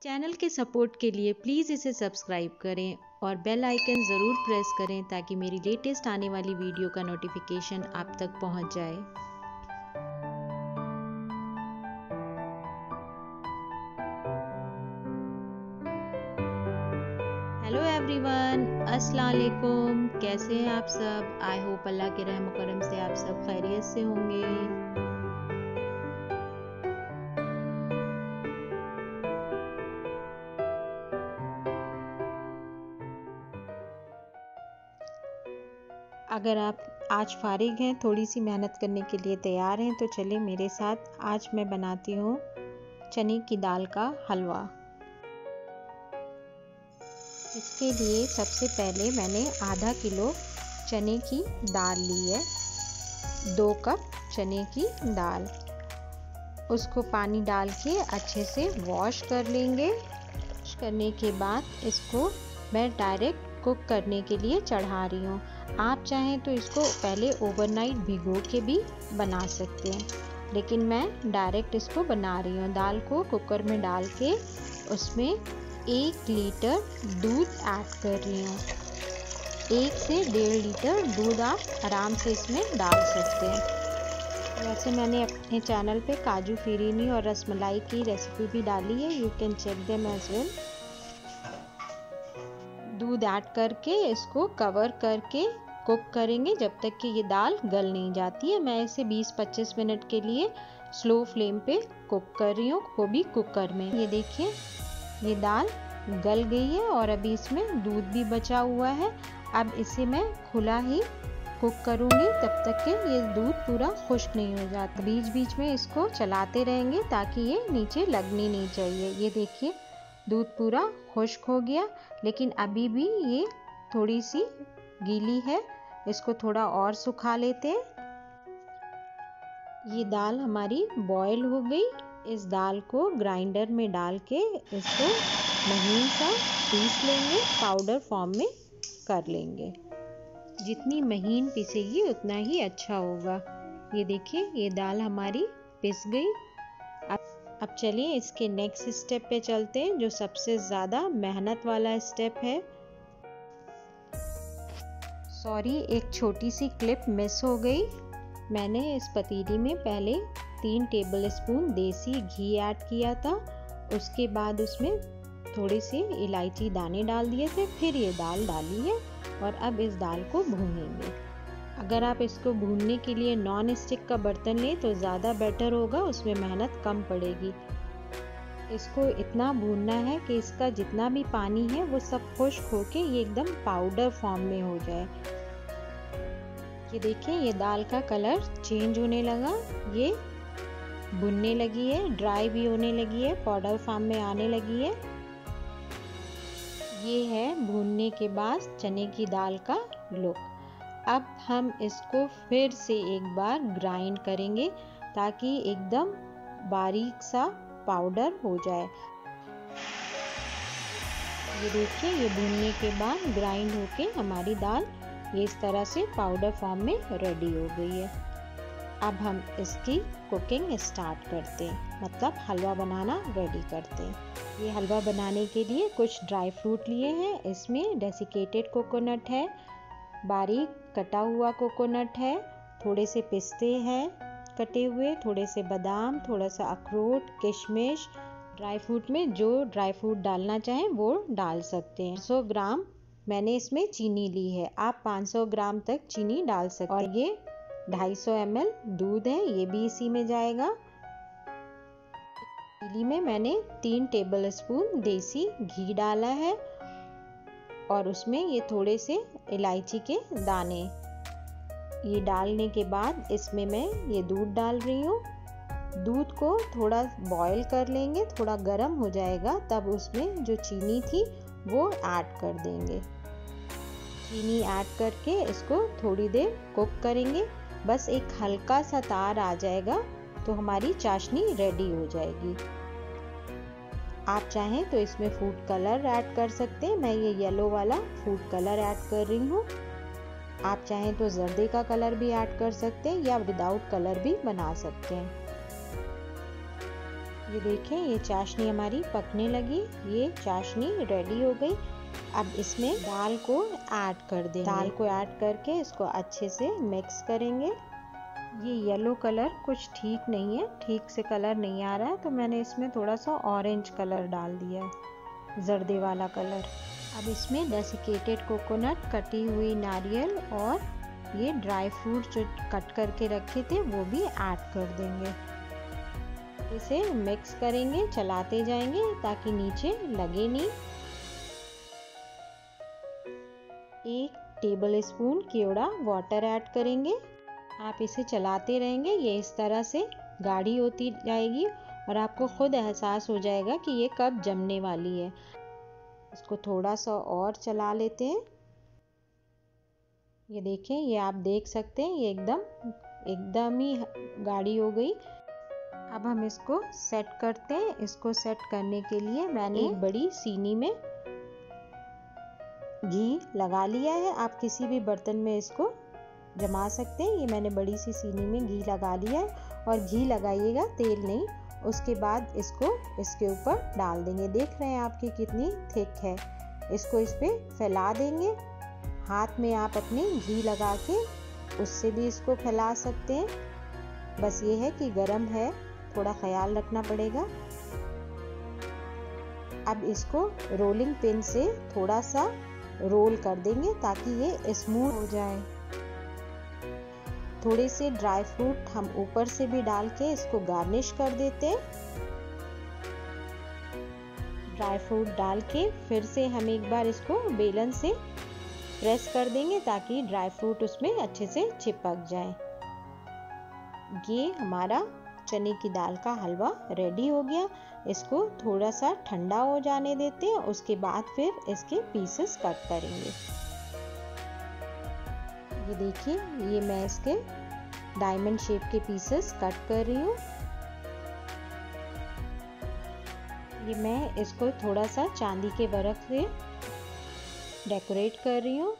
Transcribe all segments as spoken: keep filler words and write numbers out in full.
Channel के support के लिए प्लीज़ इसे सब्सक्राइब करें और बेल आइकन ज़रूर प्रेस करें ताकि मेरी लेटेस्ट आने वाली वीडियो का नोटिफिकेशन आप तक पहुंच जाए। हेलो एवरीवन, अस्सलाम वालेकुम। कैसे हैं आप सब? आई होप अल्लाह के रहम करम से आप सब खैरियत से होंगे। अगर आप आज फारिग हैं, थोड़ी सी मेहनत करने के लिए तैयार हैं, तो चलें मेरे साथ। आज मैं बनाती हूँ चने की दाल का हलवा। इसके लिए सबसे पहले मैंने आधा किलो चने की दाल ली है, दो कप चने की दाल। उसको पानी डाल के अच्छे से वॉश कर लेंगे। वॉश करने के बाद इसको मैं डायरेक्ट कुक करने के लिए चढ़ा रही हूँ। आप चाहें तो इसको पहले ओवरनाइट भिगो के भी बना सकते हैं, लेकिन मैं डायरेक्ट इसको बना रही हूँ। दाल को कुकर में डाल के उसमें एक लीटर दूध ऐड कर रही हूँ। एक से डेढ़ लीटर दूध आप आराम से इसमें डाल सकते हैं। वैसे मैंने अपने चैनल पे काजू फिरीनी और रसमलाई की रेसिपी भी डाली है, you can check them as well. दूध ऐड करके इसको कवर करके कुक करेंगे जब तक कि ये दाल गल नहीं जाती है। मैं इसे बीस पच्चीस मिनट के लिए स्लो फ्लेम पे कुक कर रही हूँ, वो भी कुकर में। ये देखिए, ये दाल गल गई है और अभी इसमें दूध भी बचा हुआ है। अब इसे मैं खुला ही कुक करूँगी तब तक कि ये दूध पूरा खुश्क नहीं हो जाता। बीच बीच में इसको चलाते रहेंगे ताकि ये नीचे लगनी नहीं चाहिए। ये देखिए, दूध पूरा खुश्क हो गया, लेकिन अभी भी ये थोड़ी सी गीली है। इसको थोड़ा और सुखा लेते हैं। ये दाल हमारी बॉयल हो गई। इस दाल को ग्राइंडर में डाल के इसको महीन सा पीस लेंगे, पाउडर फॉर्म में कर लेंगे। जितनी महीन पिसेगी उतना ही अच्छा होगा। ये देखिए, ये दाल हमारी पिस गई। अब अब चलिए इसके नेक्स्ट स्टेप पे चलते हैं, जो सबसे ज़्यादा मेहनत वाला स्टेप है। सॉरी, एक छोटी सी क्लिप मिस हो गई। मैंने इस पतीली में पहले तीन टेबलस्पून देसी घी ऐड किया था। उसके बाद उसमें थोड़े से इलायची दाने डाल दिए थे, फिर ये दाल डाली है और अब इस दाल को भूनेंगे। अगर आप इसको भूनने के लिए नॉन स्टिक का बर्तन लें तो ज़्यादा बेटर होगा, उसमें मेहनत कम पड़ेगी। इसको इतना भूनना है कि इसका जितना भी पानी है वो सब खुश्क होके ये एकदम पाउडर फॉर्म में हो जाए। ये देखिए, ये दाल का कलर चेंज होने लगा, ये भुनने लगी है, ड्राई भी होने लगी है, पाउडर फॉर्म में आने लगी है। ये है भूनने के बाद चने की दाल का लुक। अब हम इसको फिर से एक बार ग्राइंड करेंगे ताकि एकदम बारीक सा पाउडर हो जाए। ये देखिए, ये भूनने के बाद ग्राइंड होके हमारी दाल ये इस तरह से पाउडर फॉर्म में रेडी हो गई है। अब हम इसकी कुकिंग स्टार्ट करते हैं, मतलब हलवा बनाना रेडी करते हैं। ये हलवा बनाने के लिए कुछ ड्राई फ्रूट लिए हैं। इसमें डेसिकेटेड कोकोनट है, बारीक कटा हुआ कोकोनट है, थोड़े से पिस्ते हैं कटे हुए, थोड़े से बादाम, थोड़ा सा अखरोट, किशमिश। ड्राई फ्रूट में जो ड्राई फ्रूट डालना चाहें वो डाल सकते हैं। सौ ग्राम मैंने इसमें चीनी ली है, आप पाँच सौ ग्राम तक चीनी डाल सकते हैं। और ये ढाई सौ एम एल दूध है, ये भी इसी में जाएगा। पतीली में मैंने तीन टेबलस्पून देसी घी डाला है और उसमें ये थोड़े से इलायची के दाने। ये डालने के बाद इसमें मैं ये दूध डाल रही हूँ। दूध को थोड़ा बॉईल कर लेंगे, थोड़ा गर्म हो जाएगा तब उसमें जो चीनी थी वो ऐड कर देंगे। चीनी ऐड करके इसको थोड़ी देर कुक करेंगे। बस एक हल्का सा तार आ जाएगा तो हमारी चाशनी रेडी हो जाएगी। आप चाहें तो इसमें फूड कलर ऐड कर सकते हैं। मैं ये येलो वाला फूड कलर ऐड कर रही हूँ। आप चाहें तो जर्दे का कलर भी ऐड कर सकते हैं या विदाउट कलर भी बना सकते हैं। ये देखें, ये चाशनी हमारी पकने लगी, ये चाशनी रेडी हो गई। अब इसमें दाल को ऐड कर देंगे। दाल को ऐड करके इसको अच्छे से मिक्स करेंगे। ये येलो कलर कुछ ठीक नहीं है, ठीक से कलर नहीं आ रहा है, तो मैंने इसमें थोड़ा सा ऑरेंज कलर डाल दिया है, जर्दे वाला कलर। अब इसमें डेसिकेटेड कोकोनट, कटी हुई नारियल और ये ड्राई फ्रूट जो कट करके रखे थे वो भी ऐड कर देंगे। इसे मिक्स करेंगे, चलाते जाएंगे ताकि नीचे लगे नहीं। एक टेबल स्पून केवड़ा वाटर ऐड करेंगे। आप इसे चलाते रहेंगे, ये इस तरह से गाढ़ी होती जाएगी और आपको खुद एहसास हो जाएगा कि ये कब जमने वाली है। इसको थोड़ा सा और चला लेते हैं। ये देखें, ये आप देख सकते हैं, ये एकदम एकदम ही गाढ़ी हो गई। अब हम इसको सेट करते हैं। इसको सेट करने के लिए मैंने एक बड़ी सीनी में घी लगा लिया है। आप किसी भी बर्तन में इसको जमा सकते हैं। ये मैंने बड़ी सी सीनी में घी लगा लिया है और घी लगाइएगा, तेल नहीं। उसके बाद इसको इसके ऊपर डाल देंगे। देख रहे हैं आपकी कितनी थिक है। इसको इस पे फैला देंगे। हाथ में आप अपने घी लगा के उससे भी इसको फैला सकते हैं। बस ये है कि गरम है, थोड़ा ख्याल रखना पड़ेगा। अब इसको रोलिंग पिन से थोड़ा सा रोल कर देंगे ताकि ये स्मूथ हो जाए। थोड़े से ड्राई फ्रूट हम ऊपर से भी डाल के इसको गार्निश कर देते हैं। ड्राई फ्रूट डाल के फिर से हम एक बार इसको बेलन से प्रेस कर देंगे ताकि ड्राई फ्रूट उसमें अच्छे से चिपक जाए। ये हमारा चने की दाल का हलवा रेडी हो गया। इसको थोड़ा सा ठंडा हो जाने देते हैं, उसके बाद फिर इसके पीसेस कट करेंगे। ये देखिए, ये मैं इसके डायमंड शेप के पीसेस कट कर रही हूँ। ये मैं इसको थोड़ा सा चांदी के वर्क से डेकोरेट कर रही हूँ।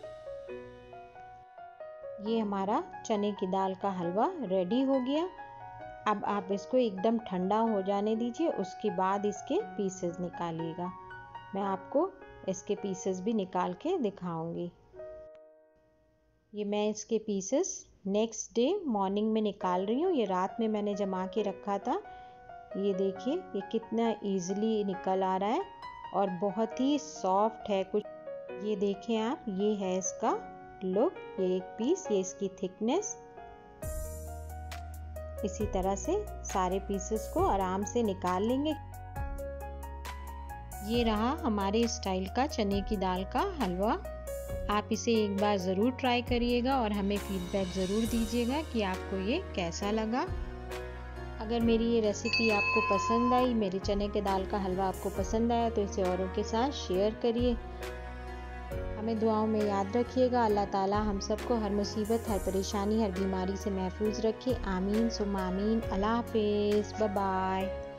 ये हमारा चने की दाल का हलवा रेडी हो गया। अब आप इसको एकदम ठंडा हो जाने दीजिए, उसके बाद इसके पीसेस निकालिएगा। मैं आपको इसके पीसेस भी निकाल के दिखाऊंगी। ये मैं इसके पीसेस नेक्स्ट डे मॉर्निंग में निकाल रही हूँ। ये रात में मैंने जमा के रखा था। ये देखिए, ये कितना इजीली निकल आ रहा है और बहुत ही सॉफ्ट है कुछ। ये देखें आप, ये है इसका लुक। ये एक पीस, ये इसकी थिकनेस। इसी तरह से सारे पीसेस को आराम से निकाल लेंगे। ये रहा हमारे स्टाइल का चने की दाल का हलवा। आप इसे एक बार ज़रूर ट्राई करिएगा और हमें फीडबैक ज़रूर दीजिएगा कि आपको ये कैसा लगा। अगर मेरी ये रेसिपी आपको पसंद आई, मेरे चने के दाल का हलवा आपको पसंद आया, तो इसे औरों के साथ शेयर करिए। हमें दुआओं में याद रखिएगा। अल्लाह ताला हम सबको हर मुसीबत, हर परेशानी, हर बीमारी से महफूज रखे। आमीन सुम्मा आमीन। अल्लाह हाफिज़। Bye bye.